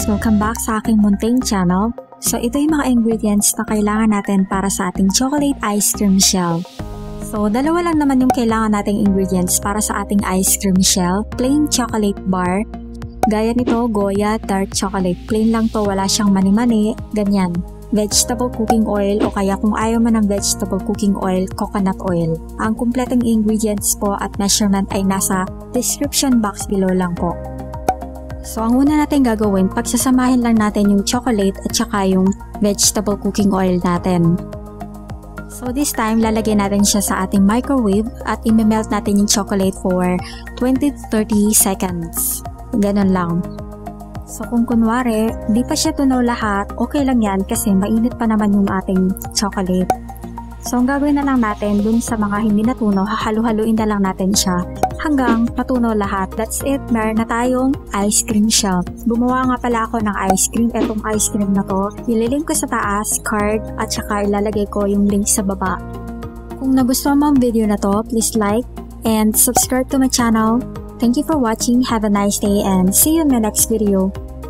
guys! Welcome back sa aking munting channel. So ito yung mga ingredients na kailangan natin para sa ating chocolate ice cream shell. So dalawa lang naman yung kailangan nating ingredients para sa ating ice cream shell. Plain chocolate bar. Gaya nito, Goya dark chocolate. Plain lang to, wala siyang mani-mani. Ganyan. Vegetable cooking oil o kaya kung ayaw man ng vegetable cooking oil, coconut oil. Ang kumpletong ingredients po at measurement ay nasa description box below lang po. So ang una natin gagawin, pagsasamahin lang natin yung chocolate at saka yung vegetable cooking oil natin. So this time, lalagay natin siya sa ating microwave at i-melt natin yung chocolate for 20 to 30 seconds. Ganon lang. So kung kunwari, di pa siya tunaw lahat, okay lang yan kasi mainit pa naman yung ating chocolate. So ang gagawin na lang natin dun sa mga hindi natunaw, hahalu-haluin na lang natin siya hanggang matunaw lahat. That's it, meron na tayong ice cream shell. Gumawa nga pala ako ng ice cream. Etong ice cream na to, ililink ko sa taas, card, at saka ilalagay ko yung link sa baba. Kung nagustuhan mo ang video na to, please like and subscribe to my channel. Thank you for watching, have a nice day, and see you in my next video.